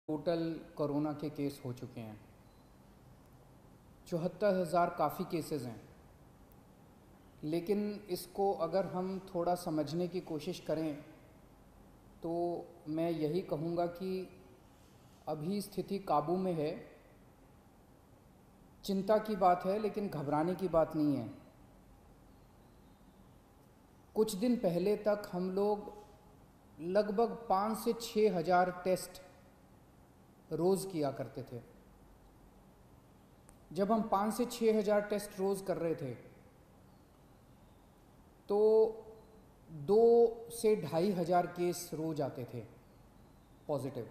Total corona के case हो चुके हैं 74,000। काफ़ी केसेस हैं, लेकिन इसको अगर हम थोड़ा समझने की कोशिश करें तो मैं यही कहूँगा कि अभी स्थिति काबू में है। चिंता की बात है लेकिन घबराने की बात नहीं है। कुछ दिन पहले तक हम लोग लगभग 5 से 6 हज़ार टेस्ट रोज़ किया करते थे। जब हम 5 से 6 हज़ार टेस्ट रोज़ कर रहे थे तो 2 से 2,500 केस रोज आते थे पॉजिटिव।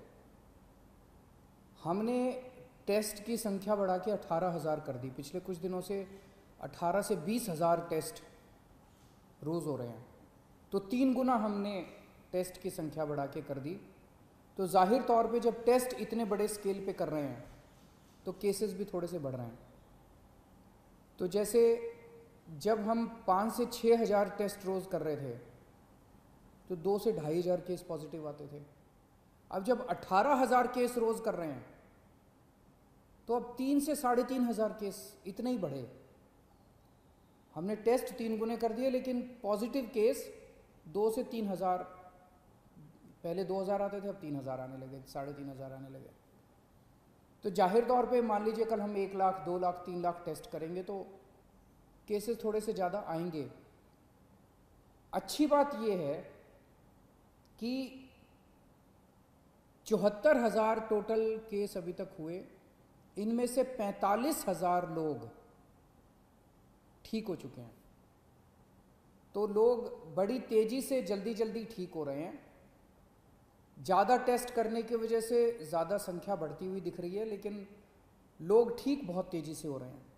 हमने टेस्ट की संख्या बढ़ा के 18,000 कर दी। पिछले कुछ दिनों से 18 से 20,000 टेस्ट रोज़ हो रहे हैं, तो 3 गुना हमने टेस्ट की संख्या बढ़ा के कर दी। तो जाहिर तौर पे जब टेस्ट इतने बड़े स्केल पे कर रहे हैं तो केसेस भी थोड़े से बढ़ रहे हैं। तो जैसे जब हम 5 से 6 हज़ार टेस्ट रोज़ कर रहे थे तो 2 से 2,500 केस पॉजिटिव आते थे। अब जब 18,000 केस रोज़ कर रहे हैं तो अब 3 से 3,500 केस इतने ही बढ़े। हमने टेस्ट 3 गुने कर दिए लेकिन पॉजिटिव केस 2 से 3,000, पहले 2,000 आते थे, अब 3,000 आने लगे, 3,500 आने लगे। तो जाहिर तौर पे मान लीजिए कल हम 1 लाख, 2 लाख, 3 लाख टेस्ट करेंगे तो केसेस थोड़े से ज़्यादा आएंगे। अच्छी बात यह है कि 74,000 टोटल केस अभी तक हुए, इनमें से 45,000 लोग ठीक हो चुके हैं। तो लोग बड़ी तेज़ी से जल्दी जल्दी ठीक हो रहे हैं। ज़्यादा टेस्ट करने की वजह से ज़्यादा संख्या बढ़ती हुई दिख रही है, लेकिन लोग ठीक बहुत तेज़ी से हो रहे हैं।